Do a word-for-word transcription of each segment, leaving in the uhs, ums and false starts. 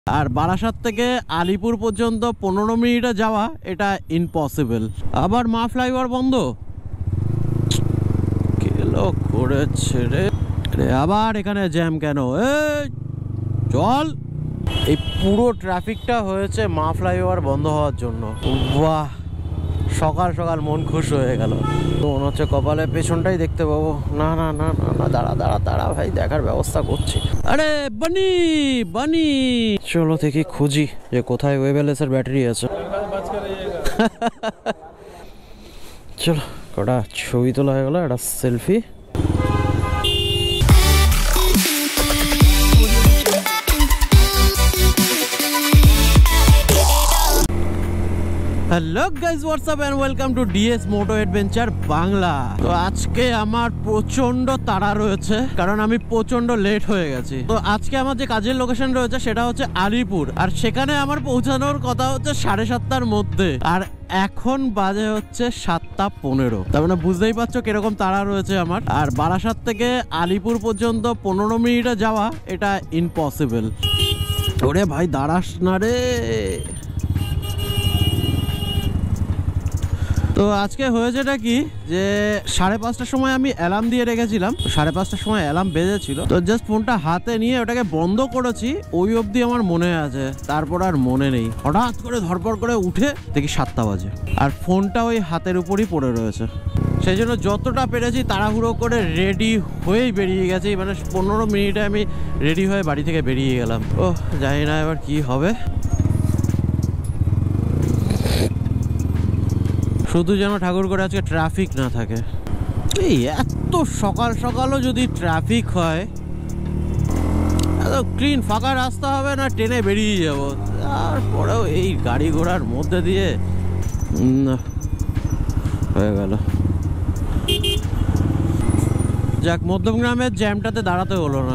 আর বারাসাত থেকে আলিপুর পর্যন্ত পনেরো মিনিটে যাওয়া এটা ইম্পসিবল। আবার মা ফ্লাইওভার বন্ধ কেলো করেছে রে। আবার এখানে জ্যাম কেন? এই চল। এই পুরো ট্রাফিকটা হয়েছে মা ফ্লাইওভার বন্ধ হওয়ার জন্য। বাহ, সকাল সকাল মন খুশ হয়ে গেল। তো মনে হচ্ছে কপালে পেছনটাই দেখতে পাবো। না না না না না, দাঁড়া দাঁড়া দাঁড়া ভাই, দেখার ব্যবস্থা করছি। আরে বানি বানি, চলো দেখি খুঁজি যে কোথায় ওয়েবেলেসের ব্যাটারি আছে। চলো কটা ছবি তোলা হয়ে গেল, একটা selfie. Hello guys, what's up and welcome to DS moto adventure Bangla. তো আজকে আমার প্রচন্ড তাড়া রয়েছে, কারণ আমি প্রচন্ড লেট হয়ে গেছি। তো আজকে আমার যে কাজের লোকেশন রয়েছে সেটা হচ্ছে আলিপুর, আর সেখানে আমার পৌঁছানোর কথা হচ্ছে সাড়ে সাতটার মধ্যে, আর এখন বাজে হচ্ছে সাতটা পনেরো। তার মানে বুঝতেই পারছো কিরকম তাড়া রয়েছে আমার। আর বারাসাত থেকে আলিপুর পর্যন্ত পনেরো মিনিটে যাওয়া এটা ইম্পসিবল। ওরে ভাই দাঁড়াস না রে। তো আজকে হয়েছেটা কি, যে সাড়ে পাঁচটার সময় আমি অ্যালার্ম দিয়ে রেখেছিলাম, সাড়ে পাঁচটার সময় অ্যালার্ম বেজেছিল। তো জাস্ট ফোনটা হাতে নিয়ে ওটাকে বন্ধ করেছি, ওই অবধি আমার মনে আছে, তারপর আর মনে নেই। হঠাৎ করে ধরপড় করে উঠে দেখি সাতটা বাজে, আর ফোনটা ওই হাতের উপরই পড়ে রয়েছে। সেই জন্য যতটা পেরেছি তাড়াহুড়ো করে রেডি হয়েই বেরিয়ে গেছি। মানে পনেরো মিনিটে আমি রেডি হয়ে বাড়ি থেকে বেরিয়ে গেলাম। ওহ, জানি না এবার কি হবে। শুধু যেন ঠাকুর করে আজকে ট্রাফিক না থাকে। এই এত সকাল সকালও যদি ট্রাফিক হয়, এত ক্লিন ফাঁকা রাস্তা হবে না, ট্রেনে বেরিয়ে যাবো। তারপরেও এই গাড়ি ঘোড়ার মধ্যে দিয়ে হয়ে গেল। যাক, মধ্যমগ্রামের জ্যামটাতে দাঁড়াতে হলো না।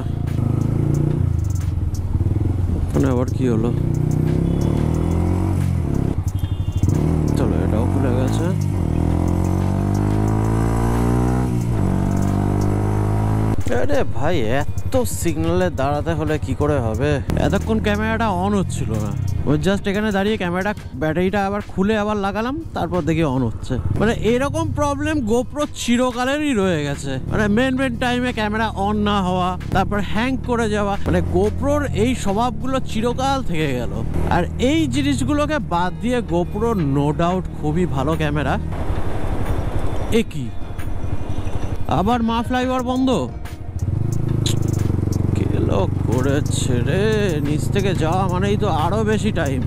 ওখানে আবার কি হলো? চলো, এটাও খুলে গেছে। আরে ভাই, এত সিগন্যালে দাঁড়াতে হলে কি করে হবে? এতক্ষণ ক্যামেরাটা অন হচ্ছিল না, ওই জাস্ট এখানে দাঁড়িয়ে ক্যামেরাটা ব্যাটারিটা আবার খুলে আবার লাগালাম, তারপর দেখি অন হচ্ছে। মানে এরকম প্রবলেম গোপ্রো চিরকালেরই রয়ে গেছে। মানে মেন মেন টাইমে ক্যামেরা অন না হওয়া, তারপর হ্যাং করে যাওয়া, মানে গোপ্রোর এই স্বভাবগুলো চিরকাল থেকে গেল। আর এই জিনিসগুলোকে বাদ দিয়ে গোপ্রো নো ডাউট খুবই ভালো ক্যামেরা। এ কি আবার মা ফ্লাইওভার বন্ধ কেলো করেছে রে। নিচ থেকে যাওয়া মানেই তো আরো বেশি টাইম।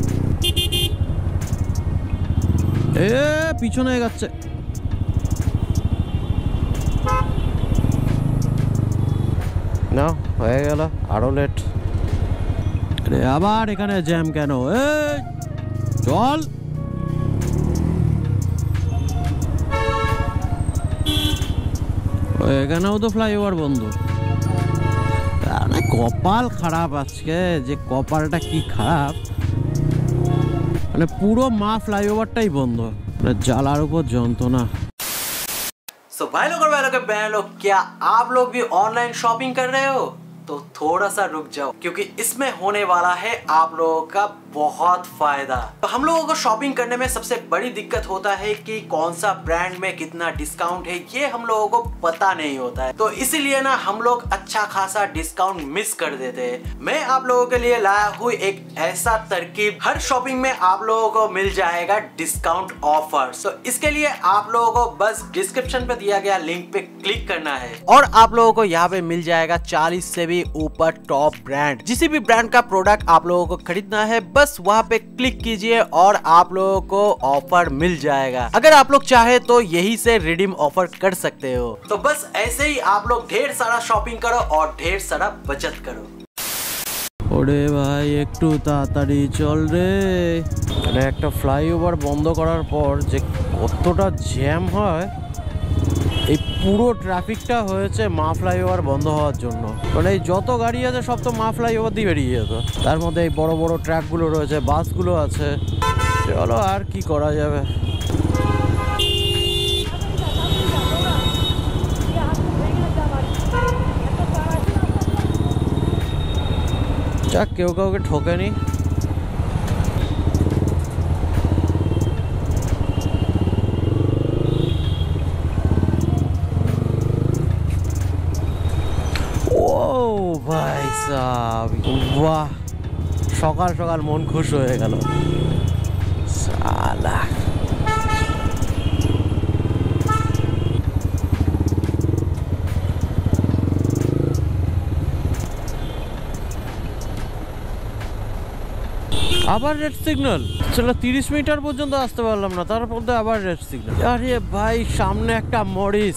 এ পিছনে যাচ্ছে। না, হয়ে গেল আরো লেট। আবার এখানে জ্যাম কেন? এ চল। এখানেও তো ফ্লাইওভার বন্ধ। কপাল খারাপ আজকে, যে কপালটা কি খারাপ। মানে পুরো মা फ्लाईओवरटाई बंद, মানে জ্বালার উপর যন্ত্রণা। सो भाई लोग और भाई लोग बहन लोग, क्या आप लोग भी ऑनलाइन शॉपिंग कर रहे हो? तो थोड़ा सा रुक जाओ, क्योंकि इसमें होने वाला है आप लोगों का बहुत फायदा। तो हम लोगों को शॉपिंग करने में सबसे बड़ी दिक्कत होता है कि कौन सा ब्रांड में कितना डिस्काउंट है, ये हम लोगों को पता नहीं होता है। तो इसीलिए ना हम लोग अच्छा खासा डिस्काउंट मिस कर देते हैं। मैं आप लोगों के लिए लाया हूँ एक ऐसा तरकीब, हर शॉपिंग में आप लोगों को मिल जाएगा डिस्काउंट ऑफर। तो इसके लिए आप लोगों को बस डिस्क्रिप्शन पे दिया गया लिंक पे क्लिक करना है, और आप लोगों को यहाँ पे मिल जाएगा चालीस से भी ऊपर टॉप ब्रांड। जिसी भी ब्रांड का प्रोडक्ट आप लोगों को खरीदना है, बस वहाँ पे क्लिक कीजिए और आप लोगों को ऑफर मिल जाएगा। अगर आप लोग चाहे तो यही से रिडीम ऑफर कर सकते हो। तो बस ऐसे ही आप लोग ढेर सारा शॉपिंग करो और ढेर सारा बचत करो। ওরে ভাই, একটু তাড়াতাড়ি চল রে। মানে একটা ফ্লাইওভার বন্ধ করার পর যে কতটা জ্যাম হয়, এই পুরো ট্রাফিকটা হয়েছে মা ফ্লাইওভার বন্ধ হওয়ার জন্য। মানে এই যত গাড়ি আছে সব তো মা ফ্লাইওভার দিয়ে বেরিয়ে যেত। তার মধ্যে এই বড় বড় ট্রাকগুলো রয়েছে, বাসগুলো আছে। চলো, আর কি করা যাবে। যাক কেউ কাউকে ঠকেনি। ও ভাই সাব, বাহ, সকাল সকাল মন খুশ হয়ে গেল। সালা আবার রেড সিগন্যাল। চলো তিরিশ মিটার পর্যন্ত আসতে পারলাম না, তারপর তো আবার রেড সিগন্যাল। আরে ভাই সামনে একটা মরিস।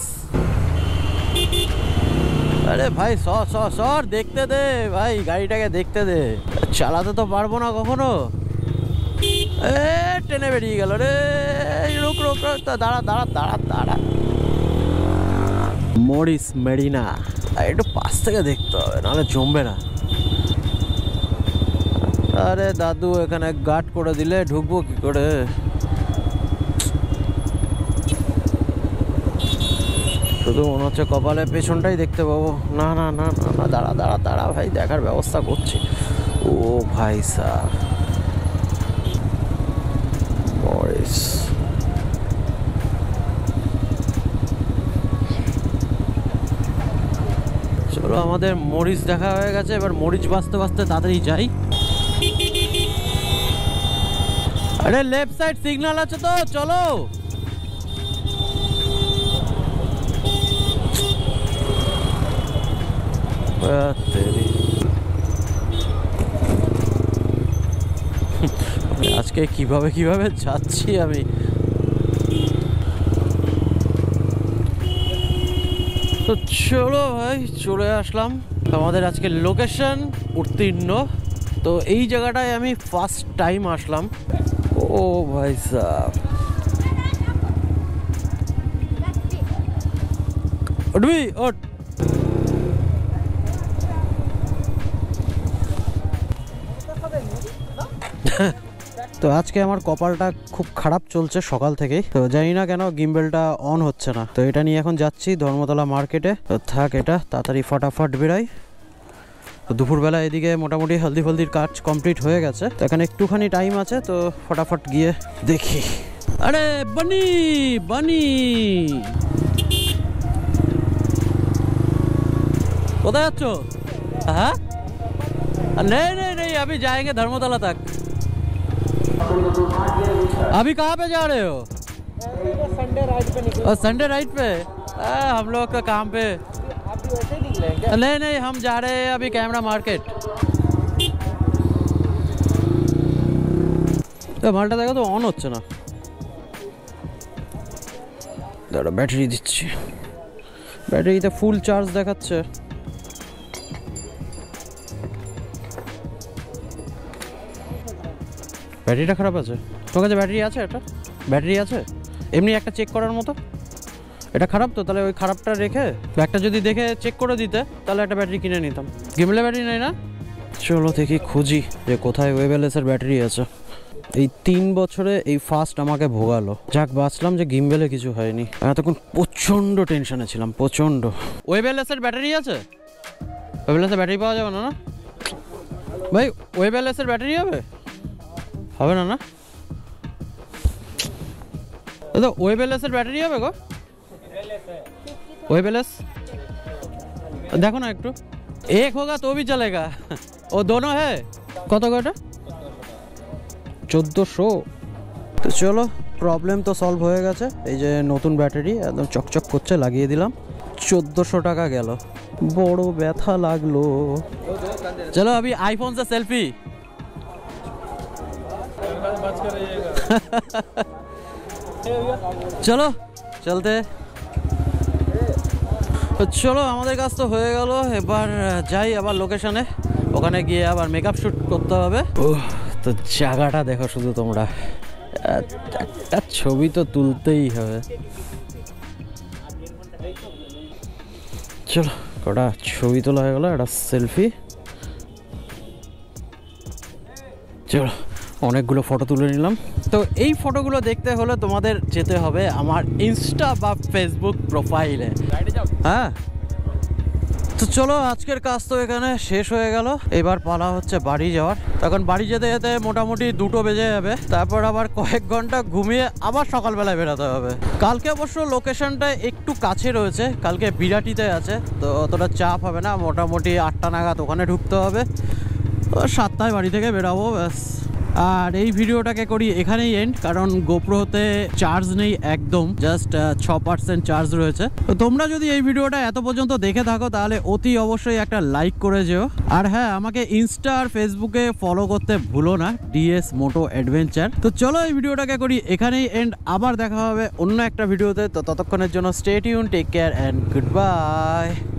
আরে ভাই সর সর সর, দেখতে দে ভাই, গাড়িটাকে দেখতে দে, চালাতে তো পারবো না কখনো। এ টেনে বেরিয়ে গেল রে। রুক রুক রুক, দাঁড়া দাঁড়া দাঁড়া দাঁড়া। মরিস মেরিনা, একটু পাশ থেকে দেখতে হবে, নাহলে জমবে না। আরে দাদু এখানে গার্ড করে দিলে ঢুকবো কি করে? শুধু মনে হচ্ছে কপালে পেছনটাই দেখতে পাবো। না না না না না, দাঁড়া দাঁড়া দাঁড়া ভাই, দেখার ব্যবস্থা করছি। ও ভাই সাহ, মরিস। চলো আমাদের মরিচ দেখা হয়ে গেছে, এবার মরিচ বাঁচতে বাঁচতে তাড়াতাড়ি যাই। আরে লেফট সাইড সিগন্যাল আছে তো, চলো। আজকে কিভাবে কিভাবে যাচ্ছি আমি। তো চলো ভাই, চলে আসলাম আমাদের আজকে লোকেশন উত্তীর্ণ। তো এই জায়গাটায় আমি ফার্স্ট টাইম আসলাম। ও ভাই সাহ, উঠবি ওঠ। তো আজকে আমার কপালটা খুব খারাপ চলছে সকাল থেকেই, তো জানি না কেন গিম্বেলটা অন হচ্ছে না। তো এটা নিয়ে এখন যাচ্ছি ধর্মতলা মার্কেটে। তো থাক, এটা তাড়াতাড়ি ফটাফট বেরাই। তো দুপুরবেলা এদিকে মোটামুটি হলদি ফলদির কাজ কমপ্লিট হয়ে গেছে, তো এখানে একটুখানি টাইম আছে, তো ফটাফট গিয়ে দেখি। আরে বানি বানি, কোথায় যাচ্ছ? हाँ नहीं नहीं नहीं, अभी जाएंगे धर्मतला तक। अभी कहाँ पे जा रहे हो? संडे राइड पे निकले। संडे राइड पे आ, हम लोग का काम पे। आप भी वैसे निकले क्या? नहीं नहीं, हम जा रहे हैं अभी कैमरा मार्केट। तो मालटा देखो तो ऑन होच्छे ना, दाঁড়া ব্যাটারি দিচ্ছি। ব্যাটারিতে ফুল চার্জ দেখাচ্ছে। ব্যাটারিটা খারাপ আছে। তোর কাছে ব্যাটারি আছে? এটা ব্যাটারি আছে এমনি একটা চেক করার মতো? এটা খারাপ তো, তাহলে ওই খারাপটা রেখে একটা যদি দেখে চেক করে দিতে, তাহলে একটা ব্যাটারি কিনে নিতাম। গিম্বলে ব্যাটারি নেই না? চলো দেখি খুঁজি যে কোথায় ওয়েবেলেসের ব্যাটারি আছে। এই তিন বছরে এই ফার্স্ট আমাকে ভোগালো। যাক বাঁচলাম যে গিম্বেলে কিছু হয়নি। এতক্ষণ প্রচণ্ড টেনশনে ছিলাম, প্রচণ্ড। ওয়েবেলেসের ব্যাটারি আছে? ওয়েবেলেসের ব্যাটারি পাওয়া যাবে না না ভাই? ওয়েবেলেসের ব্যাটারি হবে? হবে না না? দাদা ওয়েবেলেসের ব্যাটারি হবে গো? ওয়েবেলেস देखो ना একটু। एक होगा तो भी चलेगा, वो दोनों है। কত কটা? চোদ্দোশো। তো চলো, প্রবলেম তো সলভ হয়ে গেছে। এই যে নতুন ব্যাটারি একদম চকচক করছে, লাগিয়ে দিলাম। চোদ্দোশো টাকা গেল, বড় ব্যথা লাগলো। চলো अभी आईफोन से सेल्फी। চলো চলতে। চলো আমাদের কাজ তো হয়ে গেল, এবার যাই আবার লোকেশনে। ওখানে গিয়ে আবার মেকআপ শ্যুট করতে হবে। তো জায়গাটা দেখো শুধু তোমরা, একটা ছবি তো তুলতেই হবে। চলো কটা ছবি তোলা হয়ে গেল, একটা সেলফি। চলো অনেকগুলো ফটো তুলে নিলাম। তো এই ফটোগুলো দেখতে হলে তোমাদের যেতে হবে আমার ইনস্টা বা ফেসবুক প্রোফাইলে। হ্যাঁ তো চলো আজকের কাজ তো এখানে শেষ হয়ে গেল, এবার পালা হচ্ছে বাড়ি যাওয়ার। তখন বাড়ি যেতে যেতে মোটামুটি দুটো বেজে যাবে, তারপর আবার কয়েক ঘন্টা ঘুমিয়ে আবার সকালবেলায় বেরোতে হবে। কালকে অবশ্য লোকেশনটা একটু কাছে রয়েছে, কালকে বিরাটিতে আছে, তো অতটা চাপ হবে না। মোটামুটি আটটা নাগাদ ওখানে ঢুকতে হবে, সাতটায় বাড়ি থেকে বেরাবো ব্যাস। আর এই ভিডিওটাকে করি এখানেই এন্ড, কারণ গোপ্রোতে চার্জ নেই একদম, জাস্ট ছ পার্সেন্ট চার্জ রয়েছে। তো তোমরা যদি এই ভিডিওটা এত পর্যন্ত দেখে থাকো তাহলে অতি অবশ্যই একটা লাইক করে যেও। আর হ্যাঁ, আমাকে ইনস্টা আর ফেসবুকে ফলো করতে ভুলো না, ডিএস মোটো অ্যাডভেঞ্চার। তো চলো এই ভিডিওটাকে করি এখানেই এন্ড, আবার দেখা হবে অন্য একটা ভিডিওতে। তো ততক্ষণের জন্য stay tune, take care and good by.